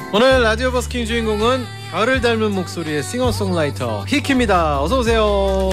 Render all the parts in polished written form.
오늘 라디오 버스킹 주인공은 별을 닮은 목소리의 싱어송라이터 히키입니다. 어서 오세요.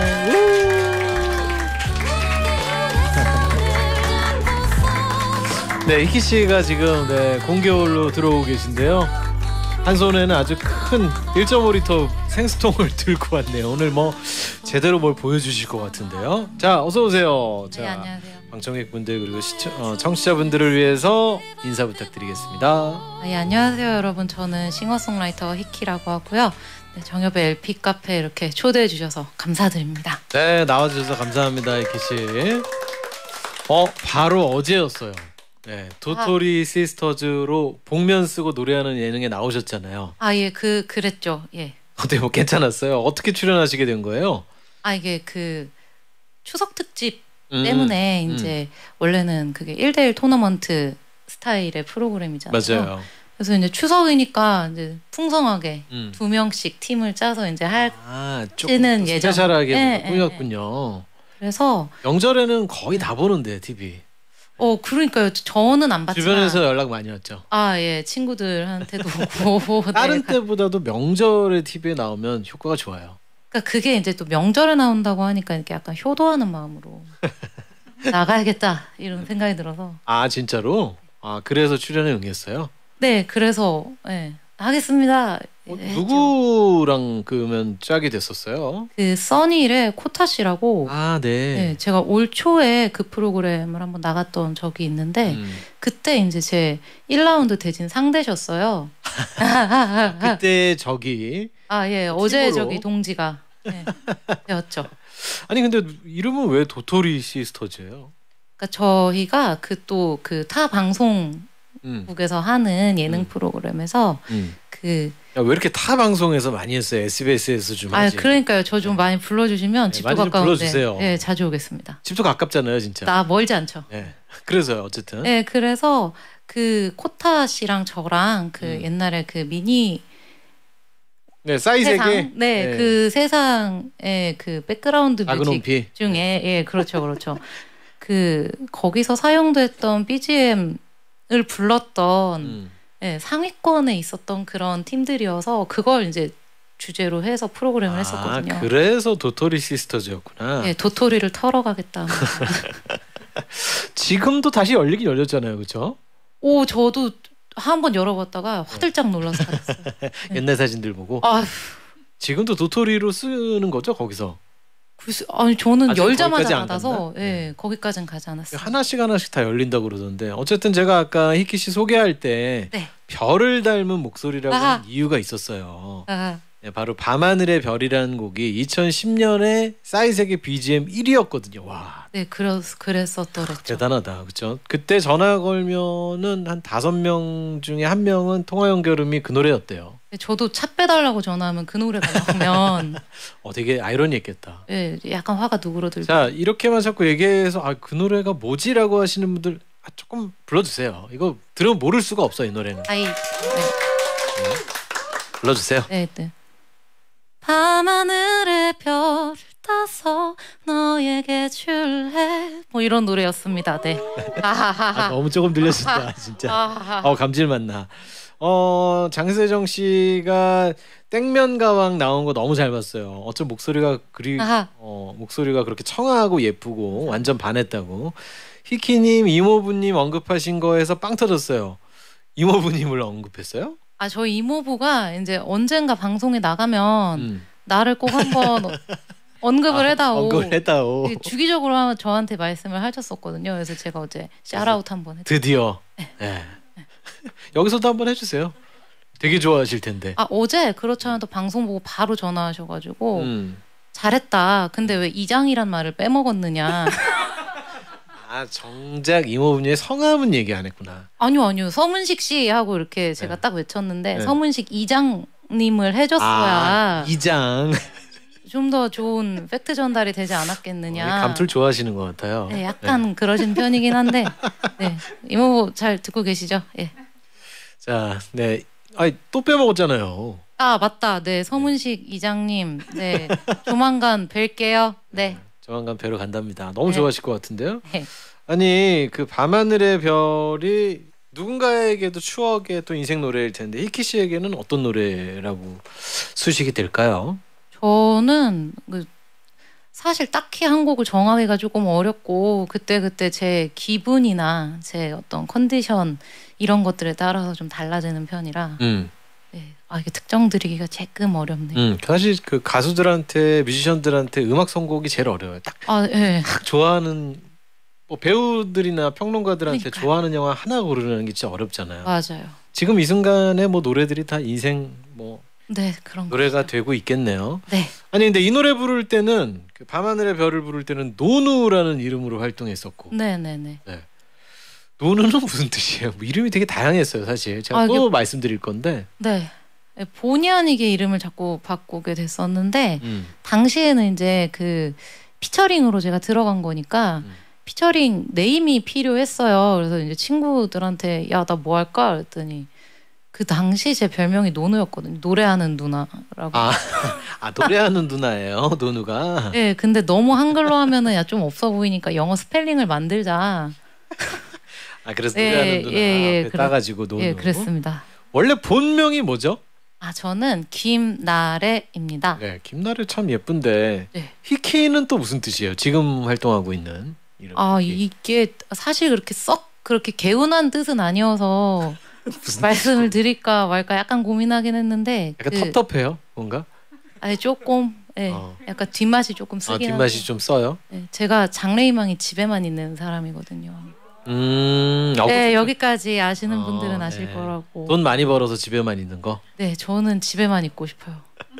네, 히키 씨가 지금 공개홀로 들어오고 계신데요. 한 손에는 아주 큰 1.5리터 생수통을 들고 왔네요. 오늘 뭐 제대로 뭘 보여주실 것 같은데요. 자, 어서 오세요. 네, 안녕하세요. 방청객분들 그리고 청취자분들을 위해서 인사 부탁드리겠습니다. 네, 안녕하세요 여러분. 저는 싱어송라이터 히키라고 하고요. 네, 정엽의 LP 카페에 이렇게 초대해 주셔서 감사드립니다. 네, 나와주셔서 감사합니다, 히키 씨. 바로 어제였어요. 네, 도토리 시스터즈로 복면 쓰고 노래하는 예능에 나오셨잖아요. 아, 예, 그랬죠. 예. 어때, 뭐 괜찮았어요? 어떻게 출연하시게 된 거예요? 아, 이게 그 추석 특집 때문에 이제 원래는 그게 1대1 토너먼트 스타일의 프로그램이잖아요. 맞아요. 그래서 이제 추석이니까 이제 풍성하게 2명씩 팀을 짜서 이제 조금 예정. 스페셜하게 꾸몄군요. 그래서 명절에는 거의 다 보는데 TV. 그러니까요. 저는 안 봤지만 주변에서 연락 많이 왔죠. 아, 예, 친구들한테도 오고 다른 때보다도 명절에 TV에 나오면 효과가 좋아요. 그러니까 그게 이제 또 명절에 나온다고 하니까 이렇게 약간 효도하는 마음으로 나가야겠다 이런 생각이 들어서. 아, 진짜로? 아, 그래서 출연에 응했어요? 네, 그래서 하겠습니다. 누구랑 그러면 짝이 됐었어요? 그 써니의 코타 씨라고. 아, 네. 네, 제가 올 초에 그 프로그램을 한번 나갔던 적이 있는데 그때 이제 제 1라운드 대진 상대셨어요. 그때 저기. 아, 예, 어제 저기 동지가 되었죠. 아니 근데 이름은 왜 도토리 시스터즈예요? 그러니까 저희가 그 타 방송국에서 하는 예능 프로그램에서 왜 이렇게 타 방송에서 많이 했어요? SBS에서 좀 하지. 그러니까요. 저 좀 많이 불러주시면 집도 많이 가까운데 불러주세요. 네, 자주 오겠습니다. 집도 가깝잖아요, 진짜. 나 멀지 않죠. 네. 그래서요, 어쨌든. 네, 그래서 그 코타 씨랑 저랑 그 옛날에 그 미니 싸이세계. 네, 그 세상의 그 백그라운드 뮤직 중에 네. 그렇죠. 그 거기서 사용됐던 BGM을 불렀던 상위권에 있었던 그런 팀들이어서 그걸 이제 주제로 해서 프로그램을 했었거든요. 그래서 도토리 시스터즈였구나. 네, 도토리를 털어 가겠다. 지금도 다시 열리긴 열렸잖아요, 그렇죠? 저도 한번 열어봤다가 화들짝 놀라서 갔어요. 옛날 사진들 보고. 지금도 도토리로 쓰는 거죠, 거기서? 아니 저는 열자마자 안 받아서 거기까지는 가지 않았어요. 하나씩 다 열린다고 그러던데. 어쨌든 제가 아까 히키 씨 소개할 때 별을 닮은 목소리라고 하는 이유가 있었어요. 바로 밤하늘의 별이라는 곡이 2010년에 싸이세계 BGM 1위였거든요. 와. 네, 그랬었더랬죠. 대단하다, 그렇죠? 그때 전화 걸면은 한 5명 중에 1명은 통화 연결음이 그 노래였대요. 네, 저도 차 빼달라고 전화하면 그 노래가 나오면 되게 아이러니했겠다. 네, 약간 화가 누그러들고. 자, 이렇게만 자꾸 얘기해서 그 노래가 뭐지라고 하시는 분들 조금 불러주세요. 이거 들으면 모를 수가 없어, 이 노래는. 불러주세요. 네. 밤하늘의 별을 따서 너에게 줄래 뭐 이런 노래였습니다. 네. 너무 조금 들렸습니다, 진짜. 감질맛 나. 장세정 씨가 땡면가왕 나온 거 너무 잘 봤어요. 어쩜 목소리가 목소리가 그렇게 청아하고 예쁘고 완전 반했다고. 히키님, 이모부님 언급하신 거에서 빵 터졌어요. 이모부님을 언급했어요? 저희 이모부가 이제 언젠가 방송에 나가면 나를 꼭 한번 언급을 해다오. 주기적으로 저한테 말씀을 하셨었거든요. 그래서 제가 어제 샤라웃 한번 했죠. 드디어. 네. 여기서도 한번 해주세요. 되게 좋아하실 텐데. 어제 그렇지 않아도 방송 보고 바로 전화하셔가지고 잘했다. 근데 왜 이장이란 말을 빼먹었느냐. 정작 이모부님의 성함은 얘기 안 했구나. 아니요. 서문식 씨 하고 이렇게 제가 딱 외쳤는데 서문식 이장님을 해줬어야. 이장. 좀 더 좋은 팩트 전달이 되지 않았겠느냐. 감투를 좋아하시는 것 같아요. 네, 약간 그러신 편이긴 한데. 네, 이모부 잘 듣고 계시죠? 예. 자, 네. 또 빼먹었잖아요. 맞다. 네, 서문식 이장님. 네, 조만간 뵐게요. 네. 조만간 뵈러 간답니다. 너무 좋아하실 것 같은데요. 아니 그 밤하늘의 별이 누군가에게도 추억의 또 인생 노래일 텐데 희키 씨에게는 어떤 노래라고 수식이 될까요? 저는 사실 딱히 한 곡을 정하기가 조금 어렵고 그때 제 기분이나 제 어떤 컨디션 이런 것들에 따라서 좀 달라지는 편이라 네. 이게 특정 드리기가 조금 어렵네요. 사실 그 가수들한테 뮤지션들한테 음악 선곡이 제일 어려워요. 딱 좋아하는 뭐 배우들이나 평론가들한테 그러니까요. 좋아하는 영화 하나 고르는 게 진짜 어렵잖아요. 맞아요. 지금 이 순간에 뭐 노래들이 다 인생 뭐 네, 그런 노래가 거죠. 되고 있겠네요. 네. 아니 근데 이 노래 부를 때는 그 밤하늘의 별을 부를 때는 노누라는 이름으로 활동했었고. 네네네. 네. 노누는 무슨 뜻이에요? 뭐 이름이 되게 다양했어요, 사실. 제가 또 말씀드릴 건데. 네. 본의 아니게 이름을 자꾸 바꾸게 됐었는데 당시에는 이제 그 피처링으로 제가 들어간 거니까 피처링 네임이 필요했어요. 그래서 이제 친구들한테 야, 나 뭐 할까? 그랬더니 그 당시 제 별명이 노누였거든요. 노래하는 누나라고. 노래하는 누나예요, 노누가. 네, 근데 너무 한글로 하면은 야 좀 없어 보이니까 영어 스펠링을 만들자. 그래서 노래하는 누나 앞에 따가지고 노누. 예, 그랬습니다. 원래 본명이 뭐죠? 저는 김나래입니다. 네, 김나래 참 예쁜데 희키는 또 무슨 뜻이에요? 지금 활동하고 있는 이름. 이게 사실 그렇게 개운한 뜻은 아니어서 말씀을 드릴까 말까 약간 고민하긴 했는데 약간 텁텁해요, 뭔가? 아니 조금, 약간 뒷맛이 조금 쓰긴 하고. 뒷맛이 좀 써요? 네, 제가 장래희망이 집에만 있는 사람이거든요. 네, 여기까지 아시는 분들은 아실 거라고. 돈 많이 벌어서 집에만 있는 거? 네, 저는 집에만 있고 싶어요.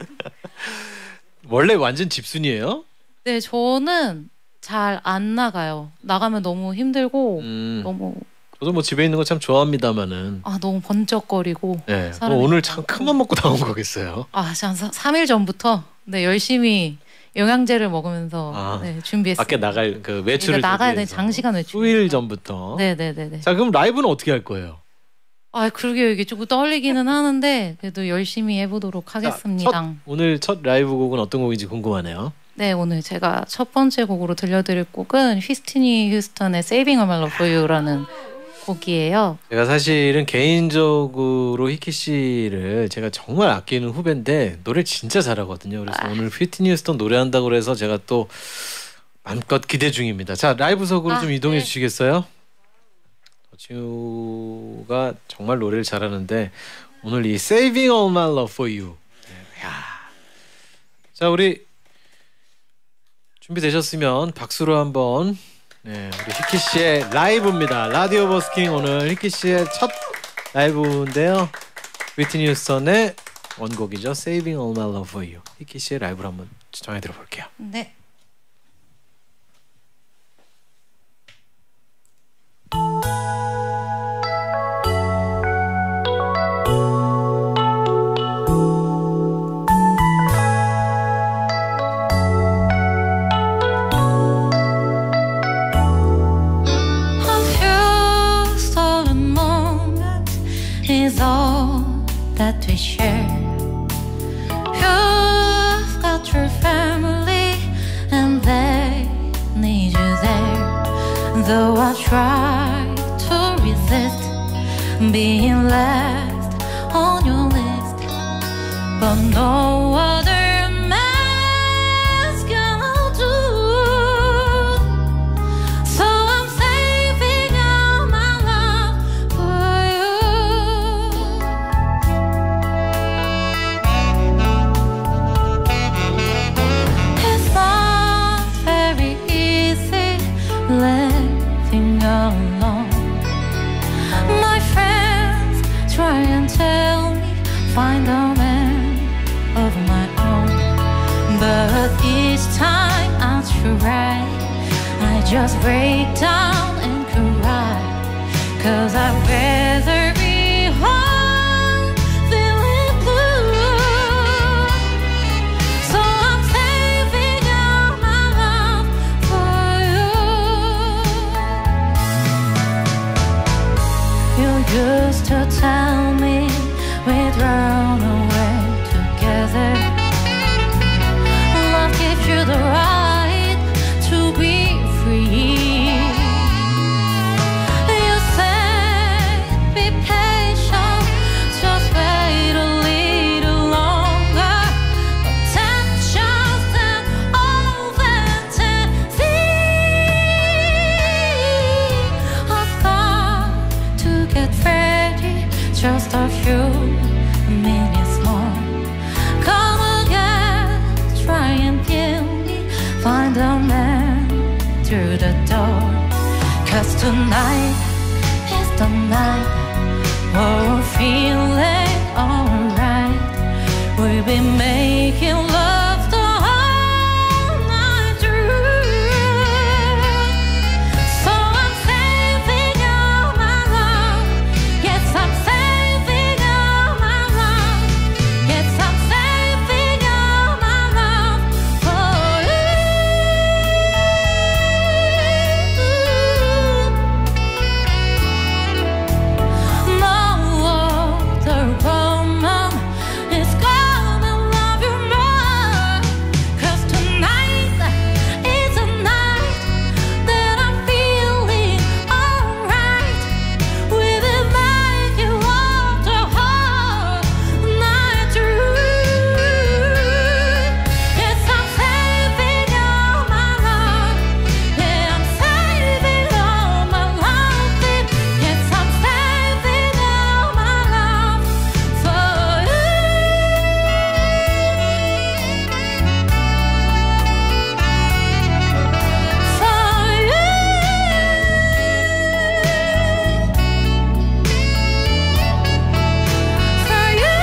원래 완전 집순이에요? 네, 저는 잘 안 나가요. 나가면 너무 힘들고 너무. 저도 뭐 집에 있는 거 참 좋아합니다만은. 너무 번쩍거리고. 네, 오늘 참 큰맘 먹고 나온 거겠어요. 한 3일 전부터 열심히 영양제를 먹으면서 준비했어요. 밖에 나갈 그 외출을 나가야 돼. 장시간 외출. 수일 전부터. 네네네. 자, 그럼 라이브는 어떻게 할 거예요? 그러게요. 이게 조금 떨리기는 하는데 그래도 열심히 해보도록 하겠습니다. 오늘 첫 라이브 곡은 어떤 곡인지 궁금하네요. 네, 오늘 제가 첫 번째 곡으로 들려드릴 곡은 휘트니 휴스턴의 Saving a Melody for You라는 곡이에요. 제가 사실은 개인적으로 희키 씨를 제가 정말 아끼는 후배인데 노래 진짜 잘하거든요. 그래서 오늘 휘트니 휴스턴 노래한다고 그래서 제가 또 마음껏 기대 중입니다. 자, 라이브석으로 좀 이동해 주시겠어요? 지우가 정말 노래를 잘하는데 오늘 이 Saving All My Love For You. 자, 우리 준비되셨으면 박수로 한번. 네, 우리 희키 씨의 라이브입니다. 라디오 버스킹 오늘 희키 씨의 첫 라이브인데요. 휘트니 휴스턴의 원곡이죠. Saving All My Love For You. 희키 씨의 라이브를 한번 전해 들어볼게요. 네. That we share. You've got your family and they need you there. Though I try to resist being last on your list, but no other man's gonna do. So I'm saving all my love for you. It's not very easy living alone. My friends try and tell me find a man of my own, but each time I try, I just break down and cry, 'cause I'd rather be home feeling blue. So I'm saving all my love for you. You used to tell me we'd run away together. Love gives you the right to be free. You said 'Cause tonight is the night we're feeling alright. We'll be making love the whole night through. So I'm saving all my love. Yes, I'm saving all my love. Yes, I'm saving all my love for you. No other woman is gonna love you more. 'Cause tonight is a night that I'm feeling alright. We will make you love the whole night through. Yes, I'm saving all my love. Yeah, I'm saving all my love. Yes, I'm saving all my love for you. For you. For you.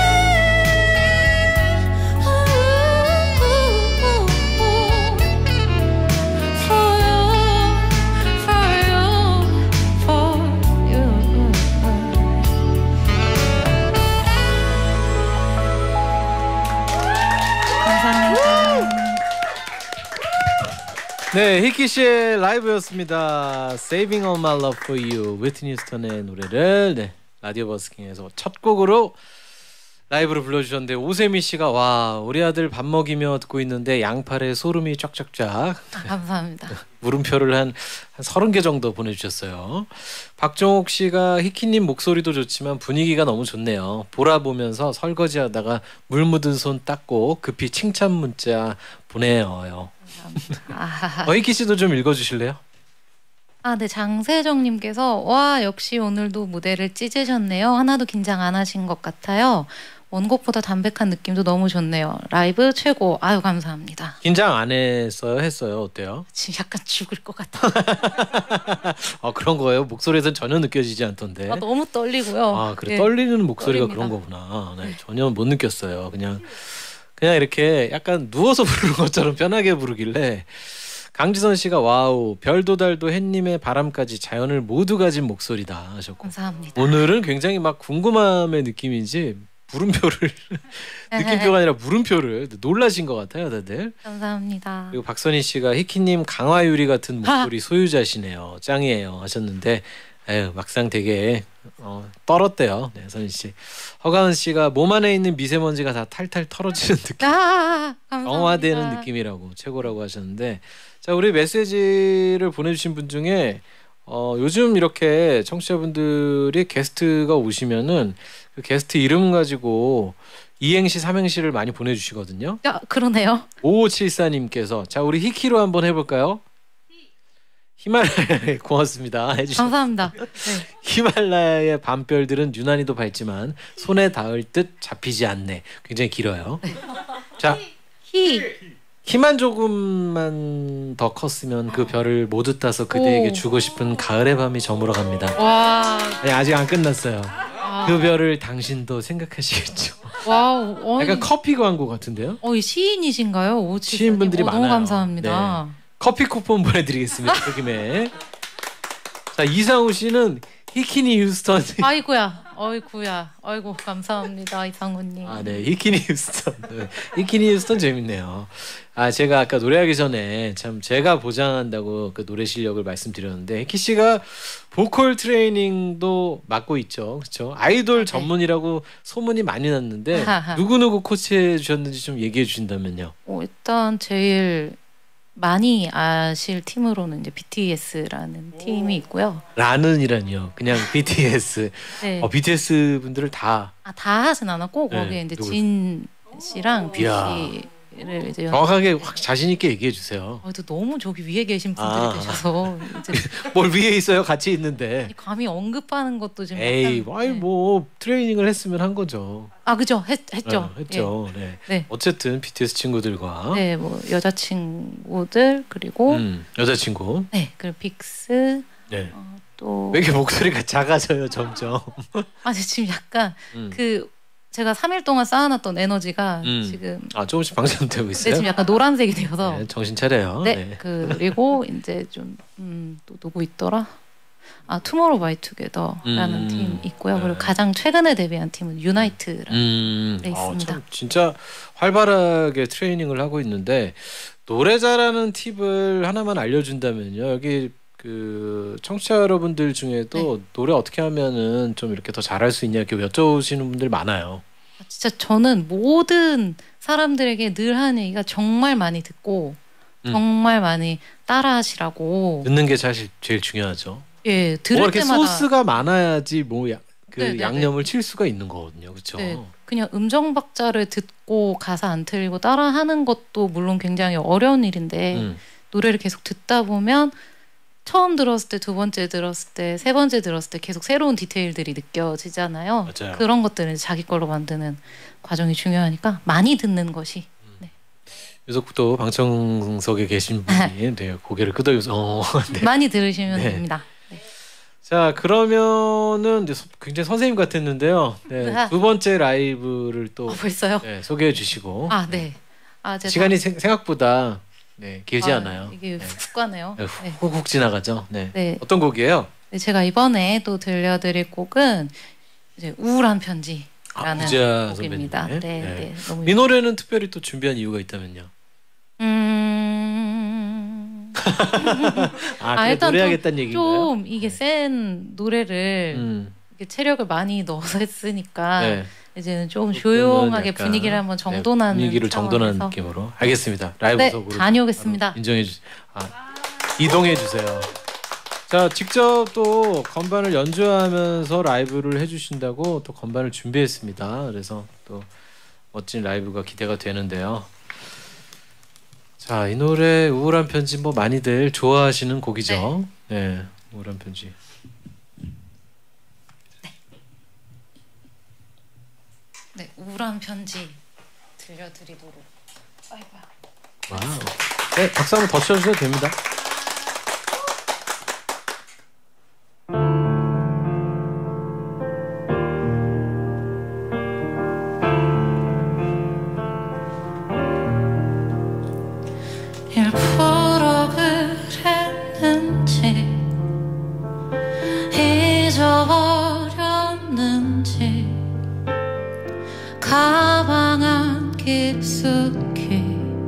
네, 히키 씨의 라이브였습니다. Saving All My Love For You, 위트니 휴스턴의 노래를 라디오 버스킹에서 첫 곡으로 라이브로 불러주셨는데, 오세미 씨가 와, 우리 아들 밥 먹이며 듣고 있는데 양팔에 소름이 쫙쫙쫙. 감사합니다. 물음표를 한 30개 정도 보내주셨어요. 박종옥 씨가 히키님 목소리도 좋지만 분위기가 너무 좋네요. 보라 보면서 설거지하다가 물 묻은 손 닦고 급히 칭찬 문자 보내요. 히키 씨도 좀 읽어주실래요? 네, 장세정님께서 와, 역시 오늘도 무대를 찢으셨네요. 하나도 긴장 안 하신 것 같아요. 원곡보다 담백한 느낌도 너무 좋네요. 라이브 최고. 아유, 감사합니다. 긴장 안 했어요? 했어요? 어때요? 지금 약간 죽을 것 같아요. 그런 거예요? 목소리에선 전혀 느껴지지 않던데. 너무 떨리고요. 그래. 네, 떨리는 목소리가 떨립니다. 그런 거구나. 네, 전혀 못 느꼈어요. 그냥 이렇게 약간 누워서 부르는 것처럼 편하게 부르길래. 강지선 씨가 와우, 별도 달도 햇님의 바람까지 자연을 모두 가진 목소리다 하셨고. 감사합니다. 오늘은 굉장히 막 궁금함의 느낌인지 물음표를 느낌표가 아니라 물음표를 놀라신 것 같아요, 다들. 감사합니다. 그리고 박선희 씨가 히키님 강화유리 같은 목소리 소유자시네요. 짱이에요 하셨는데, 막상 되게 떨었대요. 네, 선희 씨. 허가은 씨가 몸 안에 있는 미세먼지가 다 탈탈 털어지는 느낌. 정화되는 느낌이라고, 최고라고 하셨는데, 자, 우리 메시지를 보내주신 분 중에 요즘 이렇게 청취자분들이 게스트가 오시면은 그 게스트 이름 가지고 이행시 삼행시를 많이 보내주시거든요. 그러네요. 5574님께서 자, 우리 히키로 한번 해볼까요? 히말라야. 고맙습니다. 감사합니다. 네. 히말라야의 밤별들은 유난히도 밝지만 손에 닿을 듯 잡히지 않네. 굉장히 길어요. 네. 자, 키만 조금만 더 컸으면 그 별을 모두 따서 그대에게 주고 싶은 가을의 밤이 저물어 갑니다. 와. 네, 아직 안 끝났어요. 그 별을 당신도 생각하시겠죠. 와우. 약간 커피 광고 같은데요? 시인이신가요? 시인분들이 많아요. 너무 감사합니다. 네. 커피 쿠폰 보내드리겠습니다. 그 김에. 자, 이상우 씨는 히키니 휴스턴. 아이고 감사합니다, 이상우님. 네, 히키니 휴스턴. 네. 히키니 휴스턴 재밌네요. 제가 아까 노래하기 전에 참 제가 보장한다고 그 노래 실력을 말씀드렸는데, 히키 씨가 보컬 트레이닝도 맡고 있죠, 그렇죠? 아이돌 전문이라고 소문이 많이 났는데 누구 코치해 주셨는지 좀 얘기해 주신다면요. 일단 제일 많이 아실 팀으로는 이제 BTS라는 팀이 있고요. 라는이라니요. 그냥 BTS. 네. BTS 분들을 다 하진 않았고 거기에 이제 진 씨랑 BT를 이제 정확하게 확 자신 있게 얘기해 주세요. 너무 저기 위에 계신 분들이 계셔서 이제 뭘 위에 있어요? 같이 있는데. 감히 언급하는 것도 좀 뭐 트레이닝을 했으면 한 거죠. 그죠. 했죠. 했죠. 예. 네. 어쨌든 BTS 친구들과 뭐 여자친구들 그리고 여자친구. 네, 그리고 빅스 네. 또 왜 이렇게 목소리가 작아져요 점점? 아 지금 약간 그 제가 3일 동안 쌓아놨던 에너지가 지금 조금씩 방전되고 있어요. 네, 지금 약간 노란색이 되어서 네, 정신 차려요. 네, 네. 그리고 이제 좀 또 누구 있더라? 투모로우 바이 투게더라는 팀 있고요. 네. 그리고 가장 최근에 데뷔한 팀은 유나이트라는 데 있습니다. 진짜 활발하게 트레이닝을 하고 있는데 노래 잘하는 팁을 하나만 알려준다면요. 여기 그 청취자 여러분들 중에도 네. 노래 어떻게 하면은 좀 이렇게 더 잘할 수 있냐 이렇게 여쭤보시는 분들 많아요. 진짜 저는 모든 사람들에게 늘 하는 얘기가 정말 많이 듣고 정말 많이 따라하시라고. 듣는 게 사실 제일 중요하죠. 예, 들을 이렇게 때마다 소스가 많아야지 양념을 칠 수가 있는 거거든요, 그렇죠? 네, 그냥 음정 박자를 듣고 가사 안 틀리고 따라하는 것도 물론 굉장히 어려운 일인데 노래를 계속 듣다 보면 처음 들었을 때, 두 번째 들었을 때, 세 번째 들었을 때 계속 새로운 디테일들이 느껴지잖아요. 맞아요. 그런 것들은 자기 걸로 만드는 과정이 중요하니까 많이 듣는 것이. 네. 요새 방청석에 계신 분이 네, 고개를 끄덕여서 네. 많이 들으시면 네. 됩니다. 네. 자, 그러면은 굉장히 선생님 같았는데요. 네, 두 번째 라이브를 또 벌써요? 네, 소개해 주시고. 네. 시간이 생각보다 네, 길지 않아요. 이게 훅 가네요. 네, 훅훅 지나가죠. 네. 네. 어떤 곡이에요? 네, 제가 이번에 또 들려드릴 곡은 이제 우울한 편지라는 곡입니다. 네, 네. 너무 이 노래는 특별히 또 준비한 이유가 있다면요? 일단 노래하겠다는 얘기인가요? 좀 이게 센 노래를 이렇게 체력을 많이 넣어서 했으니까 네. 이제는 좀 조용하게 분위기를 한번 정돈하는 분위기를 정돈하는 느낌으로. 알겠습니다. 라이브석으로 네, 다녀오겠습니다. 이동해 주세요. 자, 직접 또 건반을 연주하면서 라이브를 해주신다고 또 건반을 준비했습니다. 그래서 또 멋진 라이브가 기대가 되는데요. 자, 이 노래 우울한 편지 많이들 좋아하시는 곡이죠. 네, 우울한 편지. 네, 우울한 편지 들려드리도록. 아이고야. 와우. 네, 박수 한번 더 쳐주셔도 됩니다. 일부러 그랬는지 잊어버렸는지 가방 안 깊숙이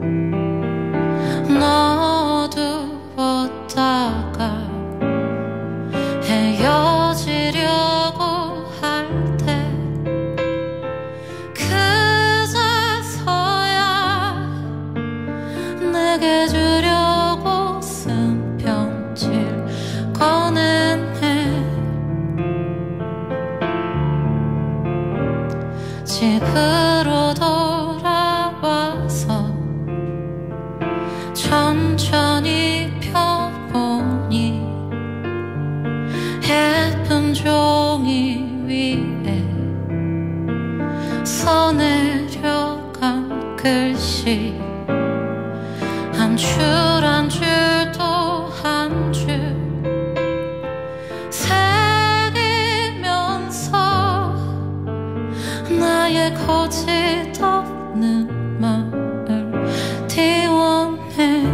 넣어두었다가 헤어지려고 할 때 그제서야 내게 주려고 쓴 편지를 꺼냈네. 집으로 돌아와서 천천히 펴보니 예쁜 종이 위에 써내려간 글씨 한 줄 한 줄도 한 줄 새기면서 나의 거짓 없는 마음을 띄워내.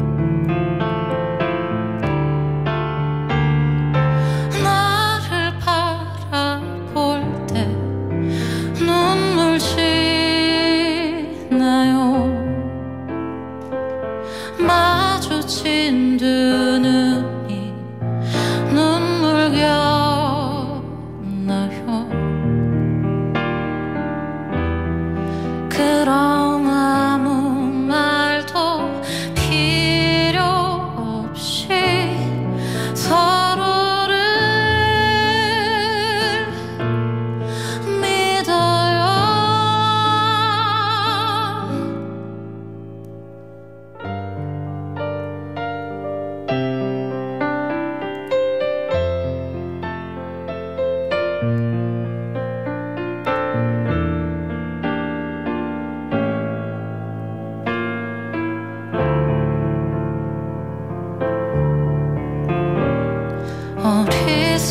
나를 바라볼 때 눈물 지나요. 마주친 두 눈이 눈물겨나요. 그럼 아무 말도 필요 없이 서로를 믿어요.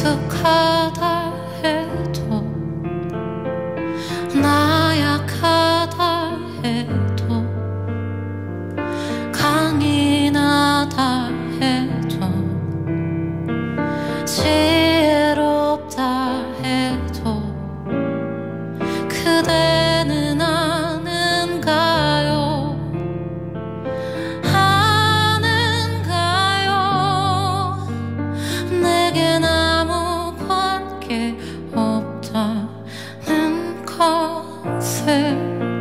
익숙하다 해도 나약하다 해도 강인하다 해도 지혜롭다 해도 그대는 아는가요? 아는가요? 내겐 아무 관계 없다는 것을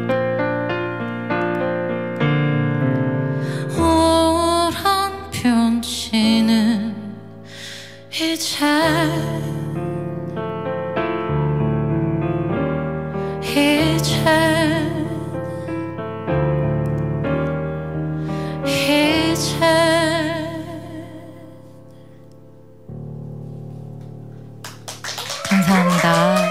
우울한 편지는 이제 감사합니다.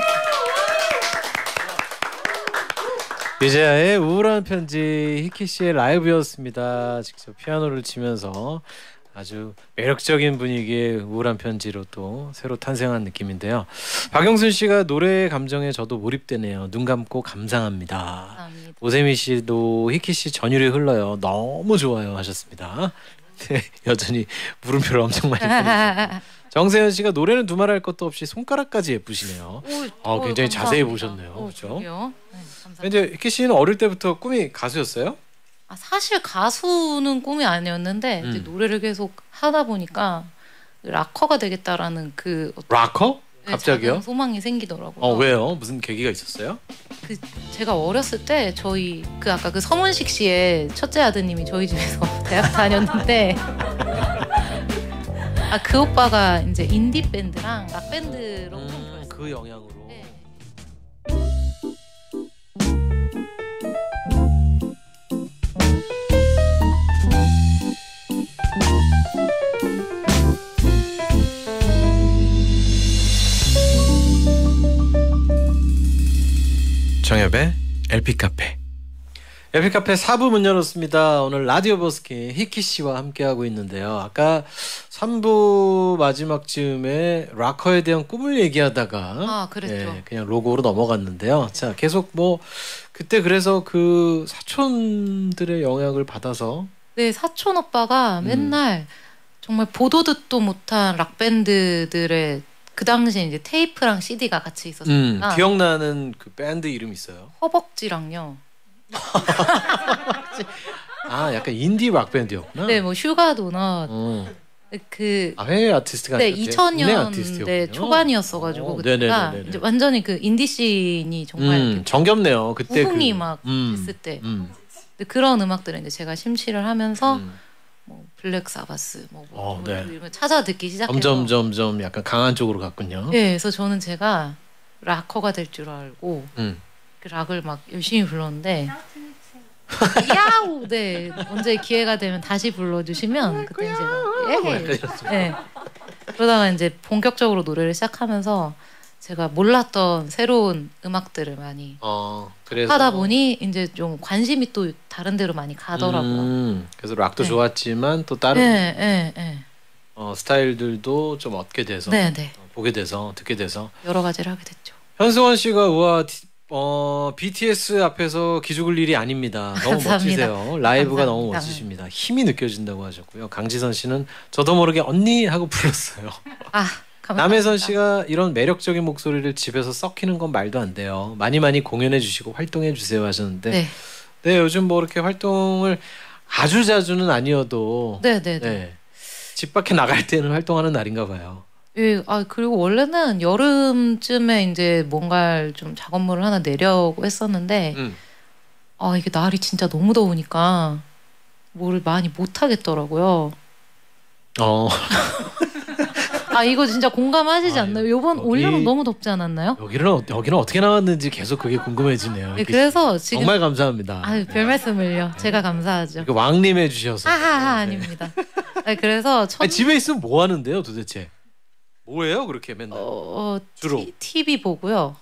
유재하의 우울한 편지 희키 씨의 라이브였습니다. 직접 피아노를 치면서 아주 매력적인 분위기의 우울한 편지로 또 새로 탄생한 느낌인데요. 박영순 씨가 노래의 감정에 저도 몰입되네요. 눈 감고 감상합니다. 감사합니다. 오세미 씨도 희키 씨 전율이 흘러요. 너무 좋아요 하셨습니다. 네, 여전히 물음표를 엄청 많이 보내주셨고 정세현 씨가 노래는 두말할 것도 없이 손가락까지 예쁘시네요. 굉장히 자세히 보셨네요. 그렇죠? 네, 감사합니다. 근데 희키 씨는 어릴 때부터 꿈이 가수였어요? 사실 가수는 꿈이 아니었는데 이제 노래를 계속 하다 보니까 락커가 되겠다라는 그 락커? 갑자기요? 작은 소망이 생기더라고요. 왜요? 무슨 계기가 있었어요? 제가 어렸을 때 저희 아까 그 서문식 씨의 첫째 아드님이 저희 집에서 대학 다녔는데 그 오빠가 이제 인디 밴드랑 락 밴드로 좋아했어요. 그 영향으로. 네. 정엽의 LP 카페. LP 카페 4부 문 열었습니다. 오늘 라디오 버스킹 희키 씨와 함께하고 있는데요. 아까 3부 마지막 즈음에 락커에 대한 꿈을 얘기하다가 그랬죠. 그냥 로고로 넘어갔는데요. 자, 계속 그때 그래서 그 사촌들의 영향을 받아서 네, 사촌 오빠가 맨날 정말 보도 듣도 못한 락 밴드들의 그 당시에 이제 테이프랑 CD가 같이 있었으니까 기억나는 그 밴드 이름 있어요? 허벅지랑요. 약간 인디 락 밴드였구나. 네, 슈가 도넛. 해외 아티스트가 네, 2000년대 초반이었어가지고 그때가 이제 완전히 그 인디 씬이 정말 정겹네요. 그때 부흥이 막 됐을 때. 근데 그런 음악들을 이제 제가 심취를 하면서 블랙 사바스 찾아 듣기 시작해서 점점 약간 강한 쪽으로 갔군요. 네, 그래서 저는 제가 락커가 될 줄 알고 그 락을 막 열심히 불렀는데 야우 네 언제 기회가 되면 다시 불러주시면 그때 제가 그러다가 이제 본격적으로 노래를 시작하면서 제가 몰랐던 새로운 음악들을 많이 그래서 하다 보니 이제 좀 관심이 또 다른 데로 많이 가더라고요. 그래서 락도 좋았지만 또 다른 스타일들도 좀 얻게 돼서 보게 돼서 듣게 돼서 여러 가지를 하게 됐죠. 현승원 씨가 우와 BTS 앞에서 기죽을 일이 아닙니다. 너무 멋지세요. 라이브가 너무 멋지십니다. 힘이 느껴진다고 하셨고요. 강지선 씨는 저도 모르게 언니 하고 불렀어요. 남혜선 씨가 이런 매력적인 목소리를 집에서 썩히는 건 말도 안 돼요. 많이 공연해 주시고 활동해 주세요 하셨는데 네, 요즘 이렇게 활동을 아주 자주는 아니어도 집 밖에 나갈 때는 활동하는 날인가 봐요. 예, 그리고 원래는 여름쯤에 이제 뭔가 좀 작업물을 하나 내려고 했었는데 이게 날이 진짜 너무 더우니까 뭐를 많이 못 하겠더라고요. 이거 진짜 공감하시지 않나요? 요번 올여름 너무 덥지 않았나요? 여기는 어떻게 나왔는지 계속 그게 궁금해지네요. 네, 그래서 지금 정말 감사합니다. 별 말씀을요. 제가 감사하죠. 왕님 해주셔서. 아닙니다. 그래서 집에 있으면 뭐 하는데요, 도대체? 뭐예요, 그렇게 맨날? 주로 TV 보고요.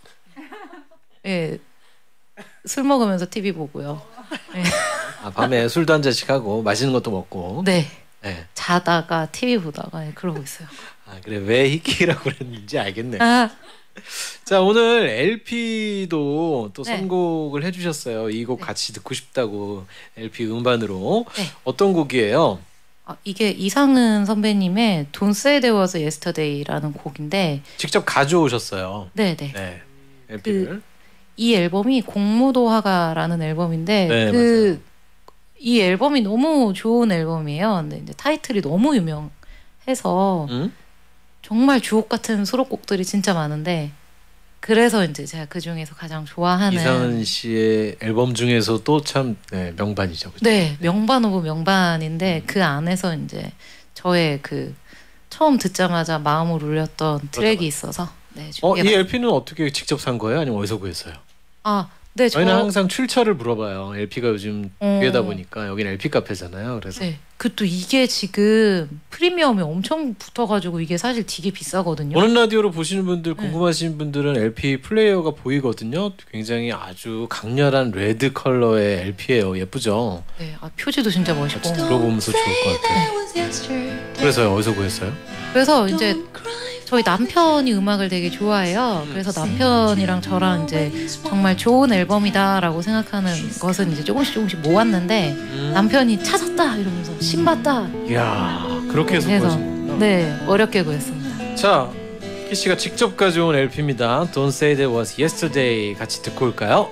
술 먹으면서 TV 보고요. 밤에 술도 한 잔씩 하고 맛있는 것도 먹고. 네. 자다가 TV 보다가 그러고 있어요. 그래 왜 히키라고 그랬는지 알겠네. 자 오늘 LP도 또 선곡을 해주셨어요. 이 곡 같이 듣고 싶다고 LP 음반으로. 어떤 곡이에요? 이게 이상은 선배님의 Don't Say There Was Yesterday라는 곡인데 직접 가져오셨어요. 네네. 네. LP를. 이 앨범이 공무도화가라는 앨범인데 이 앨범이 너무 좋은 앨범이에요. 근데 이제 타이틀이 너무 유명해서 정말 주옥 같은 수록곡들이 진짜 많은데 그래서 이제 제가 그 중에서 가장 좋아하는 이상은 씨의 앨범 중에서도 참 명반이죠. 그렇죠? 네, 명반 오브 명반인데 그 안에서 이제 저의 그 처음 듣자마자 마음을 울렸던 트랙이 있어서 이 LP는 어떻게 직접 산 거예요? 아니면 어디서 구했어요? 네, 저희는 항상 출처를 물어봐요. LP가 요즘 기회다 보니까 여기는 LP 카페잖아요. 그래서 또 이게 지금 프리미엄이 엄청 붙어가지고 이게 사실 되게 비싸거든요. 보는 라디오로 보시는 분들 궁금하신 분들은 LP 플레이어가 보이거든요. 굉장히 아주 강렬한 레드 컬러의 LP예요. 예쁘죠? 네, 표지도 진짜 멋있고. 들어보면서 좋을 것 같아요. 그래서요, 어디서 구했어요? 그래서 이제 저희 남편이 음악을 되게 좋아해요. 그래서 남편이랑 저랑 이제 정말 좋은 앨범이다라고 생각하는 것은 이제 조금씩 모았는데 남편이 찾았다 이러면서 신봤다. 이야, 그렇게 해서 구하셨구나. 네, 어렵게 구했습니다. 자, 키 씨가 직접 가져온 LP입니다. Don't Say That Was Yesterday 같이 듣고 올까요?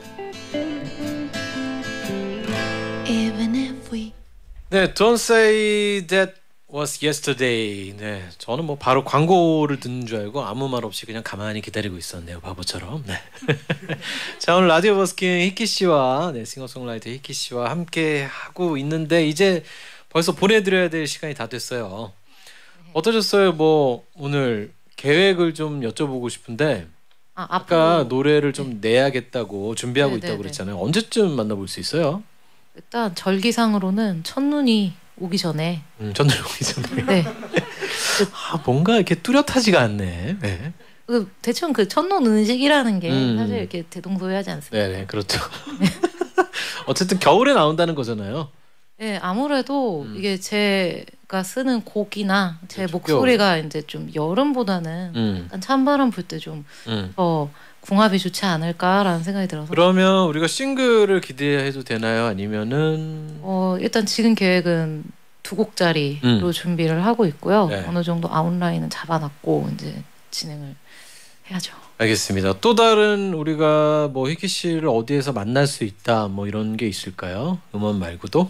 네, Don't Say That Was Yesterday. 네, 저는 뭐 바로 광고를 듣는 줄 알고 아무 말 없이 그냥 가만히 기다리고 있었네요, 바보처럼. 네. 자, 오늘 라디오 버스킹 히키 씨와 싱어송라이터 히키 씨와 함께 하고 있는데 이제 벌써 보내드려야 될 시간이 다 됐어요. 어떠셨어요? 뭐 오늘 계획을 좀 여쭤보고 싶은데 아까 노래를 좀 내야겠다고 준비하고 있다고 그랬잖아요. 언제쯤 만나볼 수 있어요? 일단 절기상으로는 첫눈이 오기 전에. 첫눈이 오기 전에. 네. 뭔가 이렇게 뚜렷하지가 않네. 네. 대충 그 첫눈 은식이라는 게 사실 이렇게 대동소이하지 않습니까? 네, 그렇죠. 어쨌든 겨울에 나온다는 거잖아요. 네, 아무래도 이게 제가 쓰는 곡이나 제 목소리가 이제 좀 여름보다는 약간 찬바람 불 때 좀 더 궁합이 좋지 않을까라는 생각이 들어서. 그러면 우리가 싱글을 기대해도 되나요? 아니면은 일단 지금 계획은 2곡짜리로 준비를 하고 있고요. 어느 정도 아웃라인은 잡아놨고 이제 진행을 해야죠. 알겠습니다. 또 다른 우리가 뭐 희키 씨를 어디에서 만날 수 있다 뭐 이런 게 있을까요? 음원 말고도?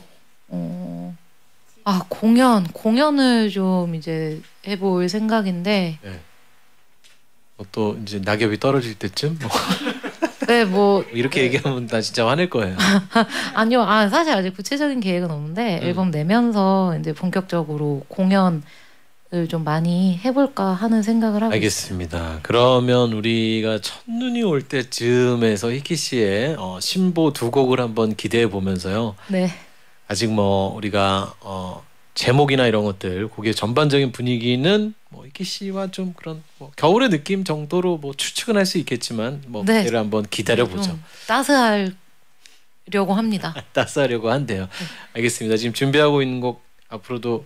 공연을 좀 이제 해볼 생각인데. 또 이제 낙엽이 떨어질 때쯤 뭐. 네, 뭐 이렇게 얘기하면 나 진짜 화낼 거예요. 아니요, 사실 아직 구체적인 계획은 없는데 앨범 내면서 이제 본격적으로 공연을 좀 많이 해볼까 하는 생각을 하고 알겠습니다. 있어요. 그러면 우리가 첫눈이 올 때쯤에서 히키 씨의 신보 2곡을 한번 기대해 보면서요. 네. 아직 뭐 우리가 제목이나 이런 것들 곡의 전반적인 분위기는 뭐 히키 씨와 좀 그런 뭐 겨울의 느낌 정도로 뭐 추측은 할 수 있겠지만 뭐 그때를 한번 기다려 보죠. 따스하려고 합니다. 따스하려고 한대요. 알겠습니다. 지금 준비하고 있는 곡 앞으로도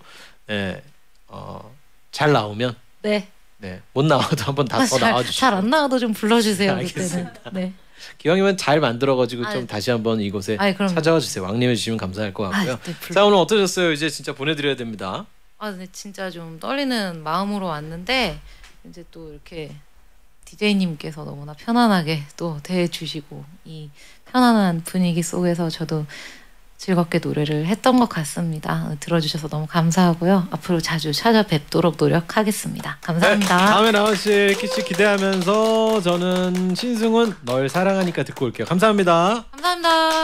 잘 나오면 못 나와도 한번 더 나와주시고 잘 안 나와도 좀 불러주세요. 알겠습니다. 그때는. 네. 기왕이면 잘 만들어가지고 좀 다시 한번 이곳에 찾아와 주세요. 왕림해 주시면 감사할 것 같고요. 자, 오늘 어떠셨어요? 이제 진짜 보내드려야 됩니다. 네, 진짜 좀 떨리는 마음으로 왔는데 이제 또 이렇게 DJ님께서 너무나 편안하게 또 대해주시고 이 편안한 분위기 속에서 저도 즐겁게 노래를 했던 것 같습니다. 들어주셔서 너무 감사하고요. 앞으로 자주 찾아뵙도록 노력하겠습니다. 감사합니다. 네, 다음에 나오실 키씨 기대하면서 저는 신승훈 널 사랑하니까 듣고 올게요. 감사합니다. 감사합니다.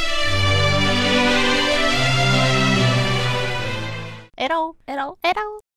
에러